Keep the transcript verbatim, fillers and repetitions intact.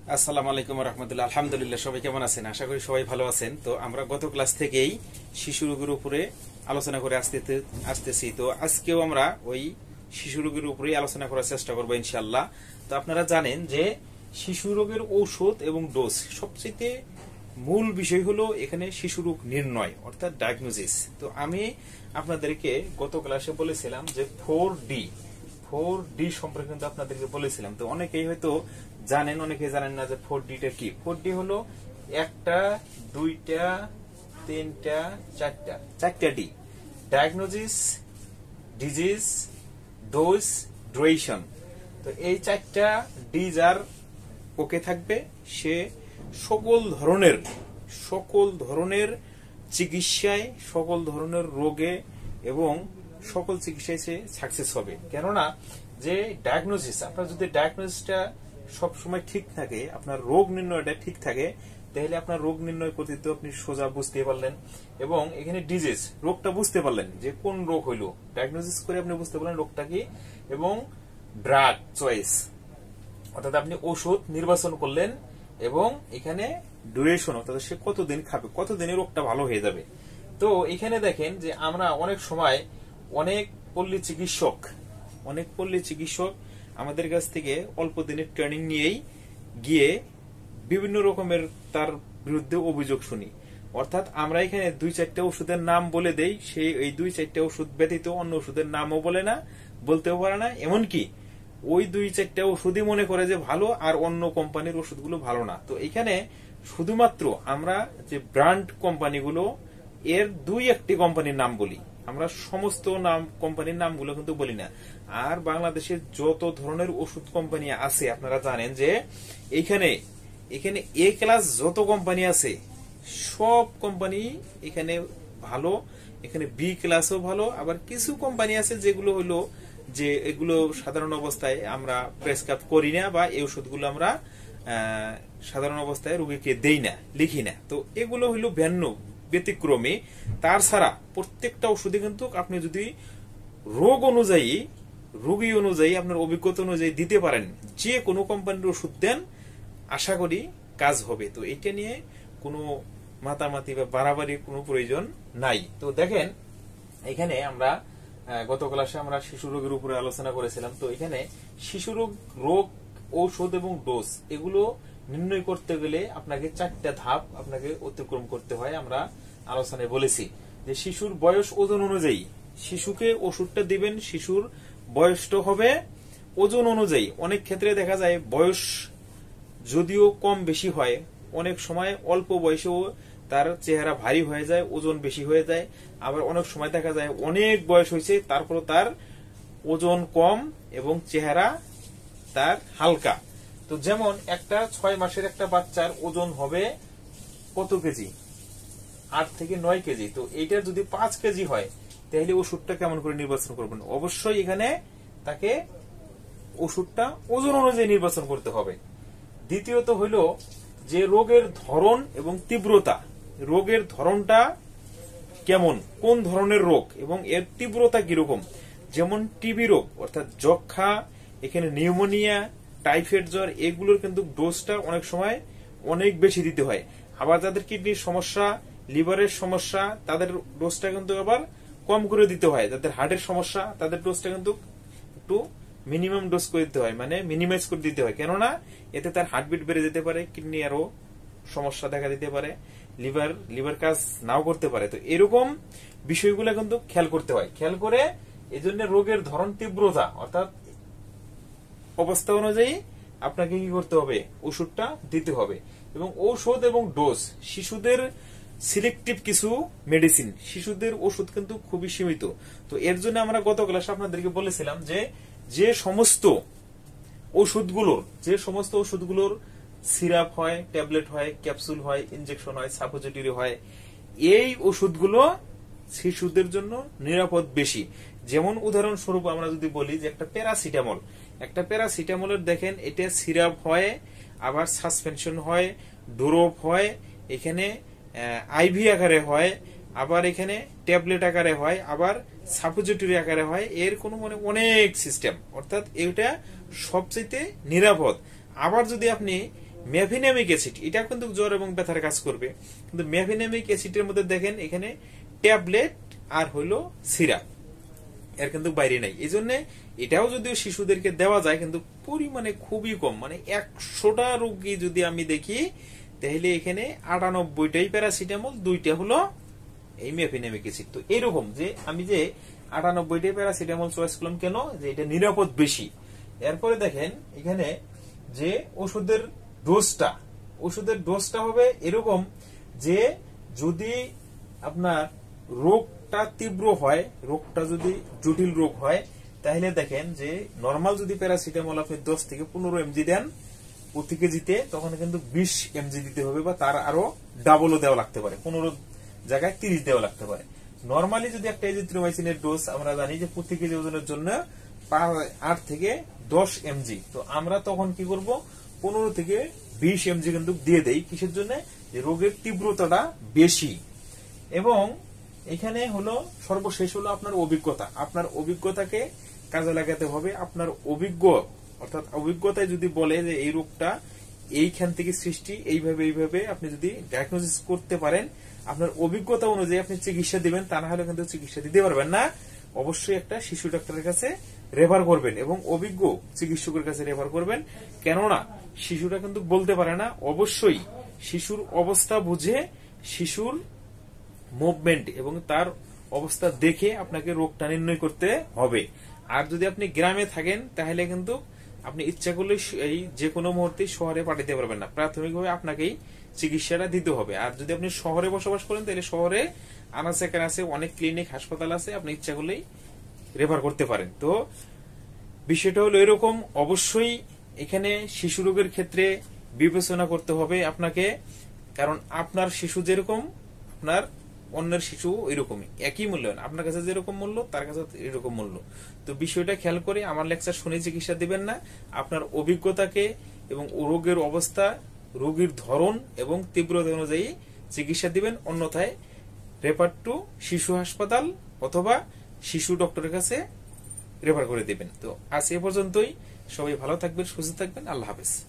আসসালামু আলাইকুম রহমতুল্লাহ। আলহামদুলিল্লাহ, সবাই কেমন আছেন? আশা করি সবাই ভালো আছেন। তো আমরা গত ক্লাস থেকেই শিশু রোগের উপরে আলোচনা করে আসতে আসতেছি। তো আজকেও আমরা ওই শিশু রোগের উপরে আলোচনা করার চেষ্টা করবো ইনশাল্লাহ। তো আপনারা জানেন যে শিশু রোগের ঔষধ এবং ডোজ সবচেয়ে মূল বিষয় হলো এখানে শিশু রোগ নির্ণয় অর্থাৎ ডায়াগনোসিস। তো আমি আপনাদেরকে গত ক্লাসে বলেছিলাম যে ফোর ডি ফোর ডি সম্পর্কে কিন্তু আপনাদেরকে বলেছিলাম। তো অনেকেই হয়তো জানেন, অনেকেই জানেন না যে ফোর ডিটা কি। ফোর ডি হলো একটা, দুইটা, তিনটা, চারটা চারটা D: diagnosis, disease, dose, duration. তো এই চারটা ডি যার ওকে থাকবে সে সকল ধরনের সকল ধরনের চিকিৎসায়, সকল ধরনের রোগে এবং সকল চিকিৎসায় সে সাকসেস হবে। কেননা যে ডায়াগনোসিস, আপনার যদি ডায়াগনোসিসটা সবসময় ঠিক থাকে, আপনার রোগ নির্ণয়টা ঠিক থাকে, তাহলে আপনার রোগ নির্ণয় করতে তো আপনি সোজা বুঝতে পারলেন। এবং এখানে ডিজিজ, রোগটা বুঝতে পারলেন যে কোন রোগ হইল, ডায়াগনোসিস করে আপনি বুঝতে পারলেন রোগটা কি। এবং ড্রাগ চয়েস, অর্থাৎ আপনি ওষুধ নির্বাচন করলেন। এবং এখানে ডিউরেশন, অর্থাৎ সে কতদিন খাবে, কতদিনে রোগটা ভালো হয়ে যাবে। তো এখানে দেখেন যে আমরা অনেক সময় অনেক পল্লী চিকিৎসক অনেক পল্লী চিকিৎসক আমাদের কাছ থেকে অল্প দিনের ট্রেনিং নিয়েই গিয়ে বিভিন্ন রকমের তার বিরুদ্ধে অভিযোগ শুনি। অর্থাৎ আমরা এখানে দুই চারটা ওষুধের নাম বলে দেই, সেই এই দুই চারটা ওষুধ ব্যতীত অন্য ওষুধের নামও বলে না, বলতেও পারে না। এমনকি ওই দুই চারটা ওষুধই মনে করে যে ভালো, আর অন্য কোম্পানির ওষুধগুলো ভালো না। তো এখানে শুধুমাত্র আমরা যে ব্র্যান্ড কোম্পানিগুলো, এর দুই একটি কোম্পানির নাম বলি, আমরা সমস্ত নাম কোম্পানির নামগুলো কিন্তু বলি না। আর বাংলাদেশের যত ধরনের ওষুধ কোম্পানি আছে আপনারা জানেন যে এখানে এখানে এ ক্লাস যত কোম্পানি আছে সব কোম্পানি এখানে ভালো। এখানে বি ক্লাসও ভালো। আবার কিছু কোম্পানি আছে যেগুলো হলো যে এগুলো সাধারণ অবস্থায় আমরা প্রেসক্রাইব করি না, বা এই ওষুধগুলো আমরা সাধারণ অবস্থায় রোগীকে দেই না, লিখি না। তো এগুলো হলো ভিন্ন ব্যতিক্রমী। তার ছাড়া প্রত্যেকটা ওষুধে কিন্তু আপনি যদি রোগ অনুযায়ী, রোগী অনুযায়ী, আপনার অভিজ্ঞতা অনুযায়ী দিতে পারেন, যে কোনো কোম্পানির ওষুধ দেন, আশা করি কাজ হবে। তো এটা নিয়ে কোনো মাতামাতি বা বাড়াবাড়ি কোনো প্রয়োজন নাই। তো দেখেন এখানে আমরা গত ক্লাসে আমরা শিশু রোগের উপরে আলোচনা করেছিলাম। তো এখানে শিশু রোগ রোগ ঔষধ এবং ডোজ এগুলো নির্ণয় করতে গেলে আপনাকে চারটা ধাপ আপনাকে অতিক্রম করতে হয়। আমরা আলোচনায় বলেছি যে শিশুর বয়স ওজন অনুযায়ী শিশুকে ওষুধটা দিবেন, শিশুর বয়সটা হবে ওজন অনুযায়ী। অনেক ক্ষেত্রে দেখা যায় বয়স যদিও কম বেশি হয়, অনেক সময় অল্প বয়সেও তার চেহারা ভারী হয়ে যায়, ওজন বেশি হয়ে যায়। আবার অনেক সময় দেখা যায় অনেক বয়স হয়েছে, তারপর তার ওজন কম এবং চেহারা তার হালকা। তো যেমন একটা ছয় মাসের একটা বাচ্চার ওজন হবে কত কেজি? আট থেকে নয় কেজি। তো এইটা যদি পাঁচ কেজি হয় তাহলে ওষুধটা কেমন করে নির্বাচন করবেন? অবশ্যই এখানে তাকে ওষুধটা ওজন অনুযায়ী নির্বাচন করতে হবে। দ্বিতীয়ত হইল যে রোগের ধরন এবং তীব্রতা, রোগের ধরনটা কেমন, কোন ধরনের রোগ এবং এর তীব্রতা কিরকম। যেমন টিবি রোগ অর্থাৎ যক্ষা, এখানে নিউমোনিয়া, টাইফয়েড জ্বর, এগুলোর কিন্তু ডোজটা অনেক সময় অনেক বেশি দিতে হয়। আবার যাদের কিডনির সমস্যা, লিভারের সমস্যা, তাদের ডোজটা কিন্তু আবার কম করে দিতে হয়। যাদের হার্টের সমস্যা তাদের ডোজটা কিন্তু একটু মিনিমাম ডোজ করে দিতে হয়, মানে মিনিমাইজ করে দিতে হয়। কেননা এতে তার হার্টবিট বেড়ে যেতে পারে, কিডনি আরো সমস্যা দেখা দিতে পারে, লিভার লিভার কাজ নাও করতে পারে। তো এরকম বিষয়গুলো কিন্তু খেয়াল করতে হয়। খেয়াল করে এই জন্য রোগের ধরন, তীব্রতা অর্থাৎ অবস্থা অনুযায়ী আপনাকে কি করতে হবে? ওষুধটা দিতে হবে। এবং ঔষধ এবং ডোজ, শিশুদের সিলেক্টিভ কিছু মেডিসিন, শিশুদের ওষুধ কিন্তু খুবই সীমিত। তো এর জন্য আমরা গত ক্লাসে আপনাদেরকে বলেছিলাম যে যে সমস্ত ওষুধগুলোর যে সমস্ত ওষুধগুলোর সিরাপ হয়, ট্যাবলেট হয়, ক্যাপসুল হয়, ইনজেকশন হয়, সাপোজিটরি হয়, এই ওষুধগুলো শিশুদের জন্য নিরাপদ বেশি। যেমন উদাহরণস্বরূপ আমরা যদি বলি যে একটা প্যারাসিটামল, একটা প্যারাসিটামলের দেখেন এটা সিরাপ হয়, আবার সাসপেনশন হয়, ড্রপ হয়, এখানে আইভি আকারে হয়, আবার এখানে ট্যাবলেট আকারে হয়, আবার সাপোজিটরি আকারে হয়। এর কোনো মানে অনেক সিস্টেম, অর্থাৎ এটা সবচেয়ে নিরাপদ। আবার যদি আপনি ম্যাভিনেমিক অ্যাসিড, এটা কিন্তু জ্বর এবং ব্যথার কাজ করবে, কিন্তু ম্যাভিনেমিক অ্যাসিডের মধ্যে দেখেন এখানে ট্যাবলেট আর হলো সিরাপ, এর কিন্তু বাইরে নাই। এই জন্য এটাও যদিও শিশুদেরকে দেওয়া যায় কিন্তু পরিমাণে খুবই কম, মানে একশোটা রোগী যদি আমি দেখি তাহলে এখানে আটানব্বইটাই প্যারাসিটামল, দুইটা হলো এই ম্যাভিনেমিক অ্যাসিড। তো এরকম যে আমি যে আটানব্বইটাই প্যারাসিটামল চয়েস করলাম কেন, যে এটা নিরাপদ বেশি। এরপরে দেখেন এখানে যে ওষুধের ডোজটা, ওষুধের ডোজটা হবে এরকম যে যদি আপনার রোগটা তীব্র হয়, রোগটা যদি জটিল রোগ হয়, তাহলে দেখেন যে নর্মাল যদি প্যারাসিটামল আপনি দশ থেকে পনেরো এমজি দেন প্রতি কেজিতে, তখন কিন্তু বিশ এমজি দিতে হবে বা তার আরো ডাবলও দেওয়া লাগতে পারে, পনেরো জায়গায় তিরিশ দেওয়া লাগতে পারে। নর্মালি যদি একটা এজিথ্রোমাইসিনের ডোজ আমরা জানি যে প্রতি কেজি ওজনের জন্য আট থেকে দশ এমজি, তো আমরা তখন কি করব পনেরো থেকে বিশ এমজি কিন্তু দিয়ে দেই। কিসের জন্য? যে রোগের তীব্রতাটা বেশি। এবং এখানে হলো সর্বশেষ হলো আপনার অভিজ্ঞতা, আপনার অভিজ্ঞতাকে কাজে লাগাতে হবে। আপনার অভিজ্ঞ অর্থাৎ অভিজ্ঞতায় যদি বলে যে এই রোগটা এইখান থেকে সৃষ্টি, এইভাবে এইভাবে আপনি যদি ডায়াগনোসিস করতে পারেন, আপনার অভিজ্ঞতা অনুযায়ী আপনি চিকিৎসা দিবেন, তা না হলে কিন্তু চিকিৎসা দিতে পারবেন না। অবশ্যই একটা শিশু ডাক্তারের কাছে রেফার করবেন এবং অভিজ্ঞ চিকিৎসকের কাছে রেফার করবেন, কেননা শিশুরা কিন্তু বলতে পারে না। অবশ্যই শিশুর অবস্থা বুঝে, শিশুর মুভমেন্ট এবং তার অবস্থা দেখে আপনাকে রোগটা নির্ণয় করতে হবে। আর যদি আপনি গ্রামে থাকেন তাহলে কিন্তু আপনি ইচ্ছা করলে এই যে কোনো মুহূর্তে শহরে পাঠাতে পারবেন না, প্রাথমিকভাবে আপনাকেই চিকিৎসাটা দিতে হবে। আর যদি আপনি শহরে বসবাস করেন তাহলে শহরে আনাচে কানাচে অনেক ক্লিনিক হাসপাতাল আছে, আপনি ইচ্ছা করলেই রেফার করতে পারেন। তো বিষয়টা হলো এরকম। অবশ্যই এখানে শিশু রোগের ক্ষেত্রে বিবেচনা করতে হবে আপনাকে, কারণ আপনার শিশু যেরকম আপনার অন্যের শিশু এরকমই, একই মূল্যায়ন, আপনার কাছে যেরকম মূল্য তার কাছে এরকম মূল্য। তো বিষয়টা খেয়াল করে আমার লেকচার শুনে চিকিৎসা দিবেন না, আপনার অভিজ্ঞতাকে এবং রোগের অবস্থা, রোগীর ধরন এবং তীব্রতা অনুযায়ী চিকিৎসা দিবেন। অন্যথায় রেফার টু শিশু হাসপাতাল অথবা শিশু ডক্টরের কাছে রেফার করে দিবেন। তো আজ এ পর্যন্তই। সবাই ভালো থাকবেন, সুস্থ থাকবেন। আল্লাহ হাফেজ।